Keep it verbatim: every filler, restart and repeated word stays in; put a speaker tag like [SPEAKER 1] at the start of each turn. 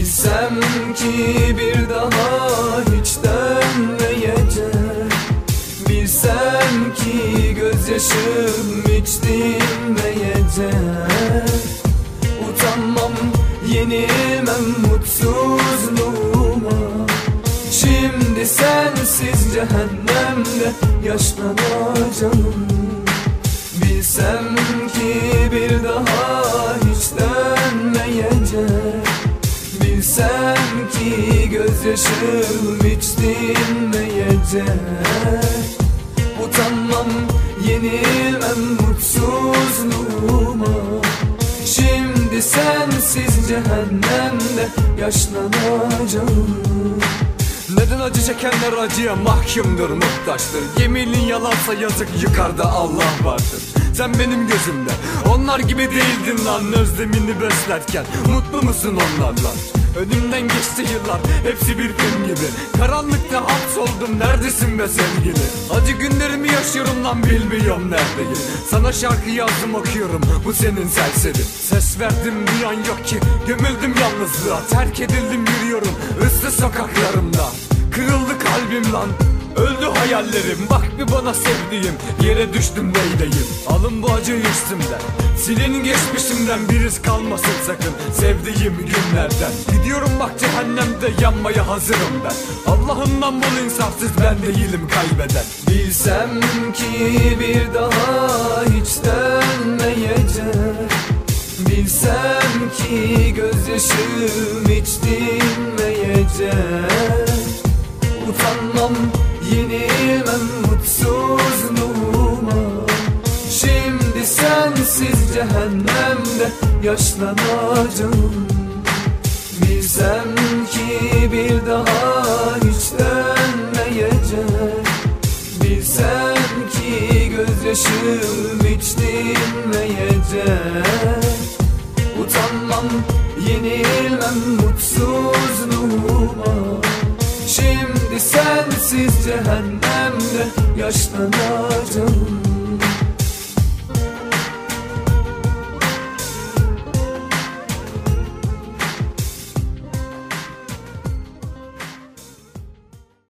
[SPEAKER 1] Bilsem ki bir daha hiç dönmeyecek, bilsem ki gözyaşım hiç dinmeyecek. Utanmam, yenilmem mutsuzluğuma. Şimdi sensiz cehennemde yaşlanacağım. Bilsem ki bir daha hiç dönmeyecek, bilsem ki gözyaşım hiç dinmeyecek. Utanmam, yenilmem mutsuzluğuma. Şimdi sensiz cehennemde yaşlanacağım.
[SPEAKER 2] Neden acı çekenler acıya mahkumdur, muhtaçtır? Yeminin yalansa yazık, yukarıda Allah vardır. Sen benim gözümde onlar gibi değildin lan, özlemini beslerken mutlu musun onlarla? Önümden geçti yıllar, hepsi bir film gibi. Karanlıkta hapsoldum, neredesin be sevgili? Acı günlerimi yaşıyorum lan, bilmiyorum neredeyim. Sana şarkı yazdım, okuyorum, bu senin serseri. Ses verdim, duyan yok ki, gömüldüm yalnızlığa. Terk edildim, yürüyorum ıssız sokaklarımda. Kırıldı kalbim lan, öldü hayallerim. Bak bir bana sevdiğim, yere düştüm neyleyim? Alın bu acıyı üstümden, silin geçmişimden, bir iz kalmasın sakın sevdiğim günlerden. Gidiyorum bak cehennemde, yanmaya hazırım ben. Allah'ından bol insafsız, ben değilim kaybeden.
[SPEAKER 1] Bilsem ki bir daha hiç dönmeyecek, bilsem ki gözyaşım hiç dinmeyecek. Utanmam, yenilmem mutsuzluğuma. Şimdi sensiz cehennemde yaşlanacağım. Bilsem ki bir daha hiç dönmeyecek, bilsem ki gözyaşım hiç dinmeyecek. Utanmam, yenilmem mutsuzluğuma. Şimdi sensiz cehennemde yaşlanacağım.